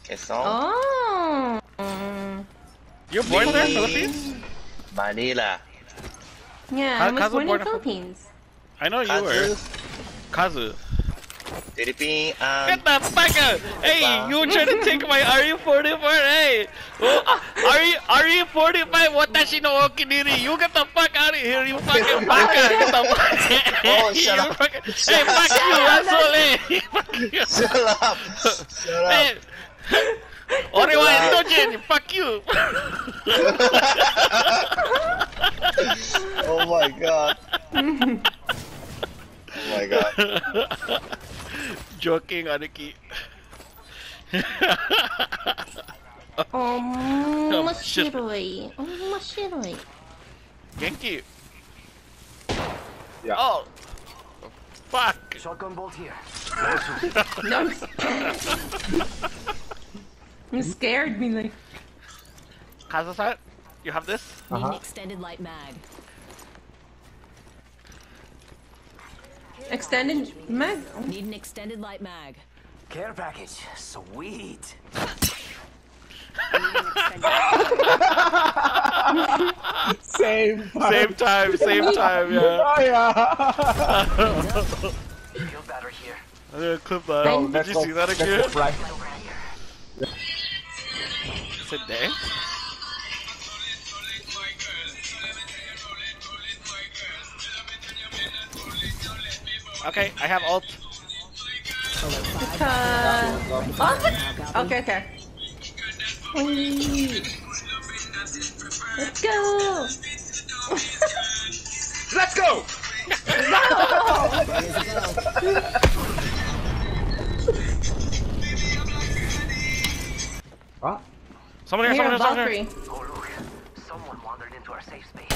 Quezon. Oh. You're born there, Philippines? Manila. Yeah, I was Kazu born born in in Philippines. I know you were. Kazu. Philippine. Get the fuck out! Hey, you trying to take my RE-45? Hey! Oh, RE-45, watashi no okiniri. You get the fuck out of here, you fucking baka! Get the fuck Oh, shut up. Hey, fuck you, asshole! Hey, fuck you! Shut up. Shut up. Hey! Orewa Indojin, fuck you! Oh my god. Oh my god. Joking, Aniki. Omashiroi. Omashiroi. Genki. Yeah. Oh! Fuck! Shotgun bolt here. No, you scared me like. Kazu-san, you have this? Need an extended light mag. Extended mag? Need an extended light mag. Care package. Sweet. Same Same time, yeah. Oh yeah. Field battery here. I'm gonna clip that. Oh, Did you see that again? Right. Is it there? Okay, I have ult. Oh, okay, okay. Whee. Let's go! Let's go. What? Someone here, Here, someone here, someone here. Valkyrie. Oh look. Someone wandered into our safe space.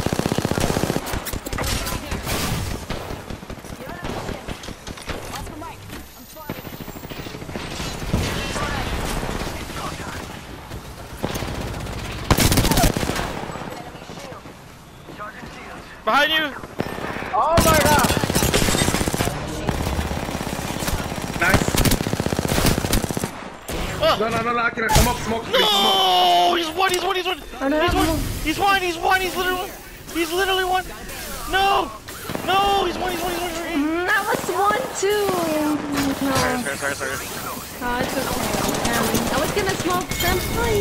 Behind you! Oh my god. Nice. Oh. No, Akira, come up, smoke, please, smoke. Oh, he's one, he's one, he's one. I don't He's have one, he's one, he's one, he's literally one. No! No, he's one, he's one, he's one. That was 1, 2. No. Sorry. Oh, it's okay. I was gonna smoke them.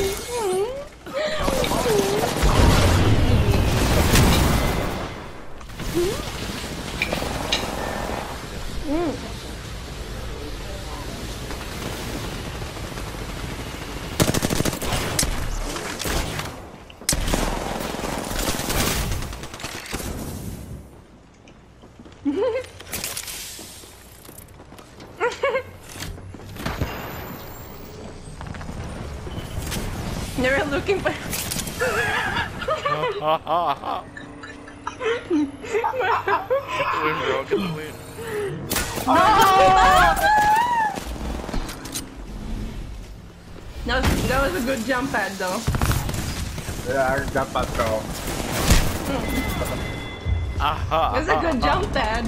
They're looking for. Win, bro, get the win. No, that was a good jump pad though. Yeah, I got that though. That's a good jump pad.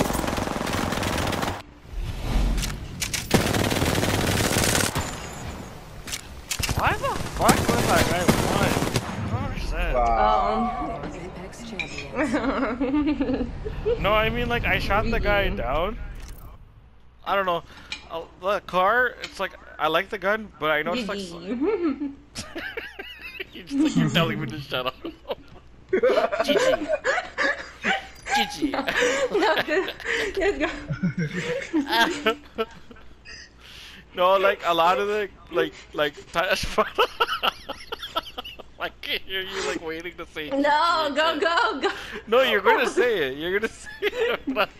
Why the fuck was that guy one? I don't understand. No, I mean like I shot the guy down. I don't know. The car, it's like I like the gun, but I know it's like you're telling me to shut up. GG. GG. No, let's go. No, like a lot of the like I can't hear you like waiting to say. No, go. No, you're gonna say it. You're gonna say it. I'm not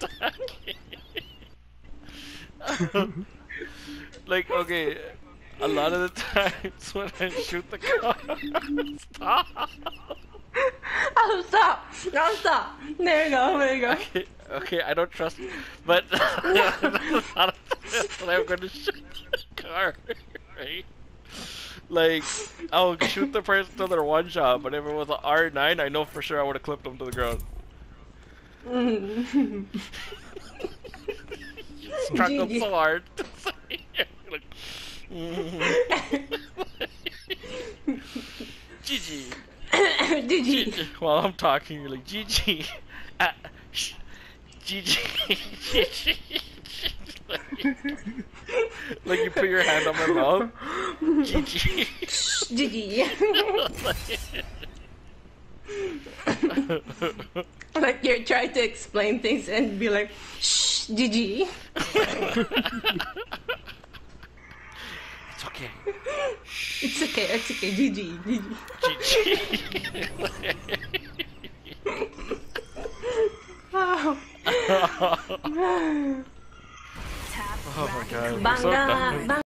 talking. Like, okay, a lot of the times when I shoot the car, stop. Oh, stop. There you go. Okay, I don't trust you, but a lot of times when I'm gonna shoot the car, right? Like, I'll shoot the person to their one shot, but if it was an R9, I know for sure I would have clipped them to the ground. Struck them so hard. Like, GG. GG. While I'm talking, you're like GG. GG. Like you put your hand on my mouth. GG. GG. Like you're trying to explain things and be like, shh, GG. It's okay. It's okay, it's okay, GG, GG. Oh. Oh my god. I'm so Bangga, done.